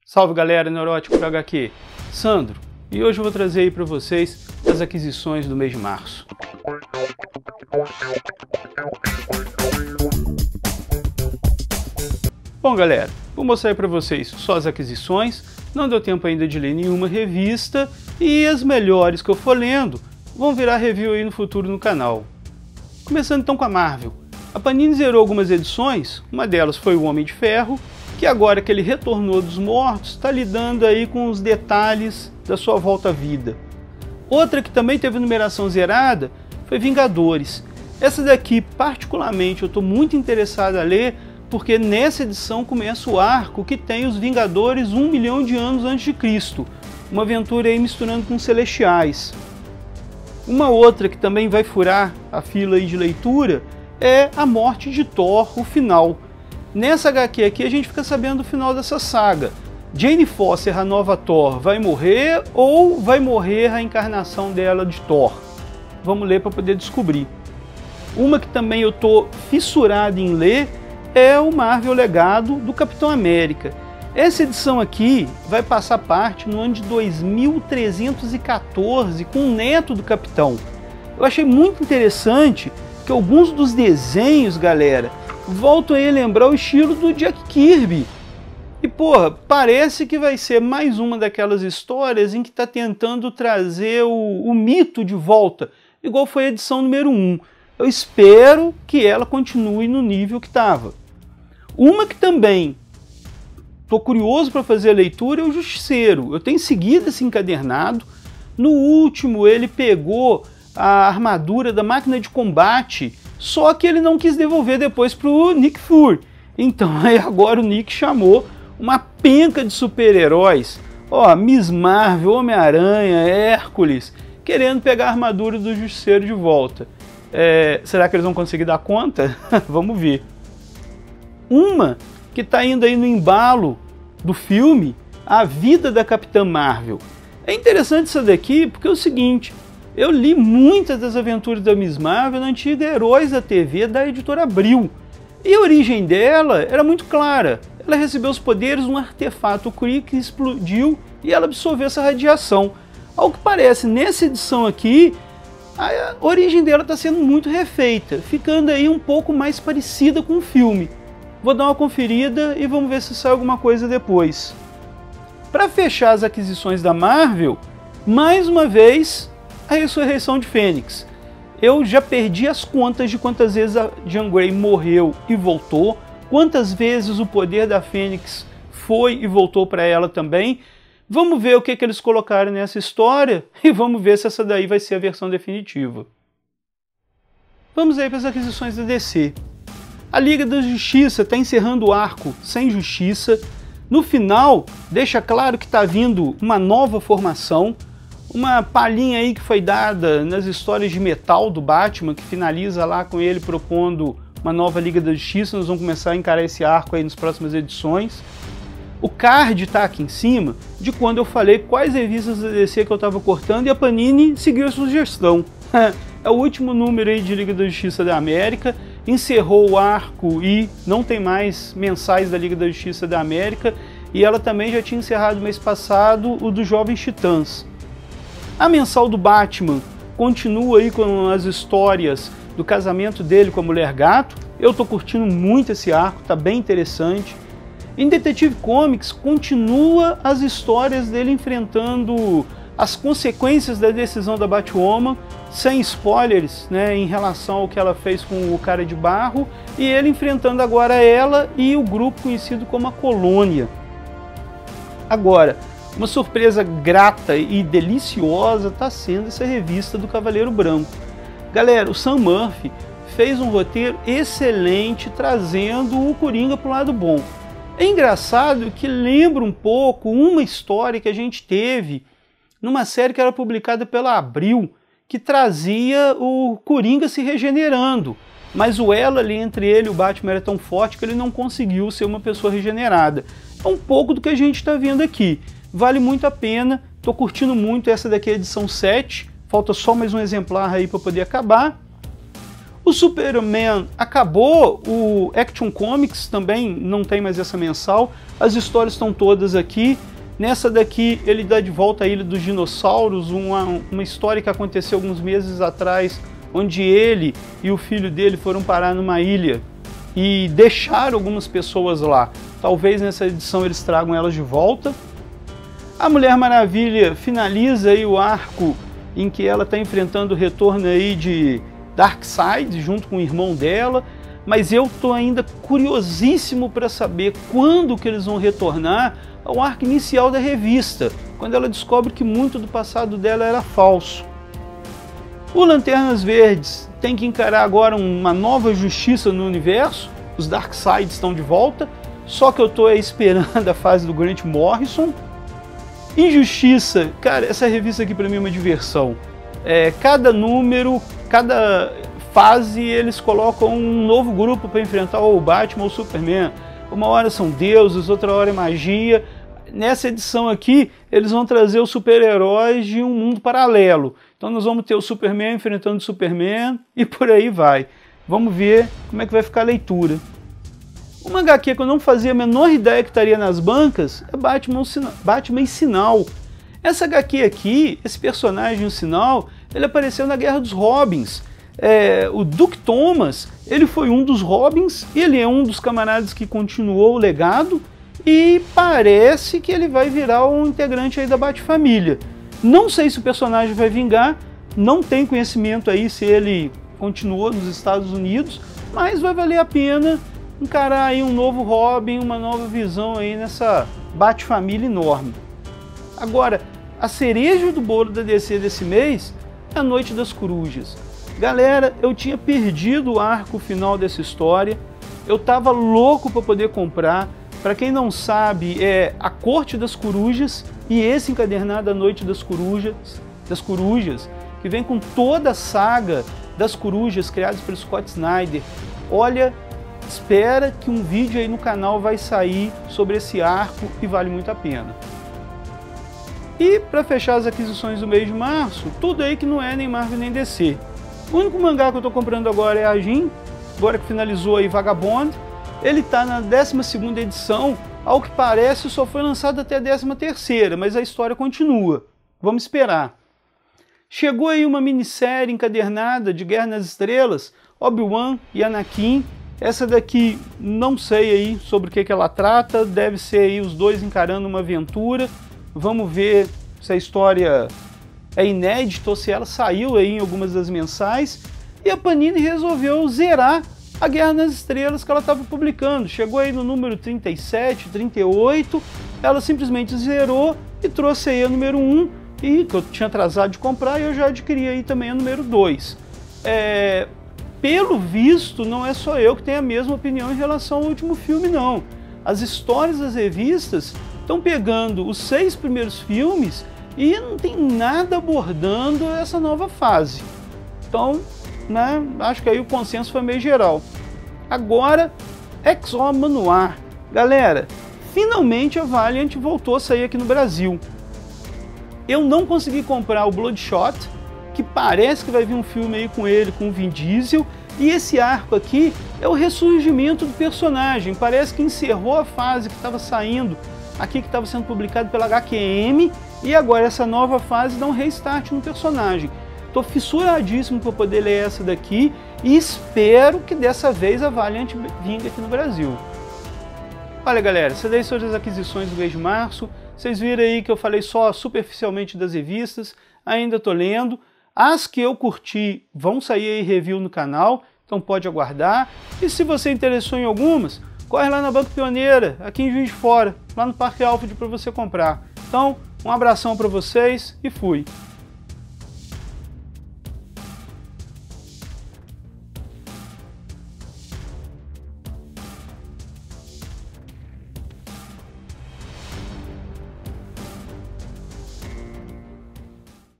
Salve galera, Neurótico do HQ, Sandro, e hoje eu vou trazer aí para vocês as aquisições do mês de março. Bom galera, vou mostrar aí para vocês só as aquisições, não deu tempo ainda de ler nenhuma revista e as melhores que eu for lendo vão virar review aí no futuro no canal. Começando então com a Marvel. A Panini zerou algumas edições, uma delas foi o Homem de Ferro, que agora que ele retornou dos mortos, está lidando aí com os detalhes da sua volta à vida. Outra que também teve numeração zerada foi Vingadores. Essa daqui, particularmente, eu estou muito interessado a ler, porque nessa edição começa o arco que tem os Vingadores 1 milhão de anos antes de Cristo. Uma aventura aí misturando com celestiais. Uma outra que também vai furar a fila aí de leitura é A Morte de Thor, o final. Nessa HQ aqui a gente fica sabendo do final dessa saga. Jane Foster, a nova Thor, vai morrer ou vai morrer a encarnação dela de Thor? Vamos ler para poder descobrir. Uma que também eu tô fissurado em ler é o Marvel Legado do Capitão América. Essa edição aqui vai passar parte no ano de 2314 com o neto do Capitão. Eu achei muito interessante que alguns dos desenhos, galera, voltam a lembrar o estilo do Jack Kirby. E porra, parece que vai ser mais uma daquelas histórias em que está tentando trazer o mito de volta, igual foi a edição número 1. Eu espero que ela continue no nível que estava. Uma que também estou curioso para fazer a leitura é o Justiceiro. Eu tenho seguido esse encadernado. No último ele pegou a armadura da máquina de combate, só que ele não quis devolver depois para o Nick Fury. Então aí agora o Nick chamou uma penca de super-heróis, ó, Miss Marvel, Homem-Aranha, Hércules, querendo pegar a armadura do Justiceiro de volta. Será que eles vão conseguir dar conta? Vamos ver. Uma que está indo aí no embalo do filme, A Vida da Capitã Marvel. É interessante isso daqui porque é o seguinte, eu li muitas das aventuras da Miss Marvel na antiga Heróis da TV da editora Abril. E a origem dela era muito clara. Ela recebeu os poderes de um artefato Kree que explodiu e ela absorveu essa radiação. Ao que parece, nessa edição aqui, a origem dela está sendo muito refeita, ficando aí um pouco mais parecida com o filme. Vou dar uma conferida e vamos ver se sai alguma coisa depois. Para fechar as aquisições da Marvel, mais uma vez, a ressurreição de Fênix. Eu já perdi as contas de quantas vezes a Jean Grey morreu e voltou, quantas vezes o poder da Fênix foi e voltou para ela também. Vamos ver o que eles colocaram nessa história e vamos ver se essa daí vai ser a versão definitiva. Vamos aí para as aquisições da DC. A Liga da Justiça está encerrando o arco sem justiça. No final, deixa claro que está vindo uma nova formação. Uma palhinha aí que foi dada nas histórias de metal do Batman, que finaliza lá com ele propondo uma nova Liga da Justiça. Nós vamos começar a encarar esse arco aí nas próximas edições. O card está aqui em cima de quando eu falei quais revistas da DC que eu estava cortando e a Panini seguiu a sugestão. É o último número aí de Liga da Justiça da América, encerrou o arco e não tem mais mensais da Liga da Justiça da América, e ela também já tinha encerrado mês passado o dos Jovens Titãs. A mensal do Batman continua aí com as histórias do casamento dele com a Mulher Gato. Eu tô curtindo muito esse arco, tá bem interessante. Em Detective Comics continua as histórias dele enfrentando as consequências da decisão da Batwoman, sem spoilers, né, em relação ao que ela fez com o Cara de Barro, e ele enfrentando agora ela e o grupo conhecido como a Colônia. Agora, uma surpresa grata e deliciosa está sendo essa revista do Cavaleiro Branco. Galera, o Sam Murphy fez um roteiro excelente trazendo o Coringa para o lado bom. É engraçado que lembra um pouco uma história que a gente teve numa série que era publicada pela Abril, que trazia o Coringa se regenerando, mas o elo ali entre ele e o Batman era tão forte que ele não conseguiu ser uma pessoa regenerada. É um pouco do que a gente está vendo aqui. Vale muito a pena, estou curtindo muito. Essa daqui é a edição 7, falta só mais um exemplar aí para poder acabar. O Superman acabou, o Action Comics também não tem mais essa mensal, as histórias estão todas aqui. Nessa daqui ele dá de volta a Ilha dos Dinossauros, uma história que aconteceu alguns meses atrás, onde ele e o filho dele foram parar numa ilha e deixaram algumas pessoas lá. Talvez nessa edição eles tragam elas de volta. A Mulher Maravilha finaliza aí o arco em que ela está enfrentando o retorno aí de Darkseid junto com o irmão dela, mas eu estou ainda curiosíssimo para saber quando que eles vão retornar ao arco inicial da revista, quando ela descobre que muito do passado dela era falso. O Lanternas Verdes tem que encarar agora uma nova justiça no universo, os Darkseid estão de volta, só que eu estou esperando a fase do Grant Morrison. Injustiça, cara, essa revista aqui para mim é uma diversão. Cada número, cada fase eles colocam um novo grupo para enfrentar o Batman ou o Superman. Uma hora são deuses, outra hora é magia. Nessa edição aqui eles vão trazer os super-heróis de um mundo paralelo. Então nós vamos ter o Superman enfrentando o Superman e por aí vai. Vamos ver como é que vai ficar a leitura. Uma HQ que eu não fazia a menor ideia que estaria nas bancas é Batman e Sinal. Essa HQ aqui, esse personagem, o Sinal, ele apareceu na Guerra dos Robins. O Duke Thomas, ele foi um dos Robins, ele é um dos camaradas que continuou o legado e parece que ele vai virar um integrante aí da Bat-família. Não sei se o personagem vai vingar, não tenho conhecimento aí se ele continuou nos Estados Unidos, mas vai valer a pena encarar aí um novo Robin, uma nova visão aí nessa Bat-família enorme. Agora, a cereja do bolo da DC desse mês é a Noite das Corujas. Galera, eu tinha perdido o arco final dessa história, eu tava louco para poder comprar. Para quem não sabe, é A Corte das Corujas e esse encadernado A Noite das Corujas, que vem com toda a saga das corujas criadas pelo Scott Snyder. Olha, espera que um vídeo aí no canal vai sair sobre esse arco e vale muito a pena. E para fechar as aquisições do mês de março, tudo aí que não é nem Marvel nem DC. O único mangá que eu estou comprando agora é a Jin, agora que finalizou aí Vagabond. Ele está na 12ª edição, ao que parece só foi lançado até a 13ª, mas a história continua. Vamos esperar. Chegou aí uma minissérie encadernada de Guerra nas Estrelas, Obi-Wan e Anakin. Essa daqui não sei aí sobre o que ela trata, deve ser aí os dois encarando uma aventura. Vamos ver se a história é inédita ou se ela saiu aí em algumas das mensais. E a Panini resolveu zerar a Guerra nas Estrelas que ela estava publicando. Chegou aí no número 37, 38, ela simplesmente zerou e trouxe aí a número 1, e que eu tinha atrasado de comprar, e eu já adquiri aí também a número 2. Pelo visto, não é só eu que tenho a mesma opinião em relação ao último filme, não. As histórias das revistas estão pegando os 6 primeiros filmes e não tem nada abordando essa nova fase. Então, né, acho que aí o consenso foi meio geral. Agora, X-O Manowar. Galera, finalmente a Valiant voltou a sair aqui no Brasil. Eu não consegui comprar o Bloodshot, que parece que vai vir um filme aí com ele, com o Vin Diesel, e esse arco aqui é o ressurgimento do personagem. Parece que encerrou a fase que estava saindo aqui, que estava sendo publicado pela HQM, e agora essa nova fase dá um restart no personagem. Estou fissuradíssimo para poder ler essa daqui e espero que dessa vez a Valiant vingue aqui no Brasil. Olha galera, essas daí são as aquisições do mês de março. Vocês viram aí que eu falei só superficialmente das revistas, ainda estou lendo. As que eu curti vão sair aí review no canal, então pode aguardar. E se você interessou em algumas, corre lá na Banca Pioneira, aqui em Juiz de Fora, lá no Parque Alfred para você comprar. Então, um abração para vocês e fui!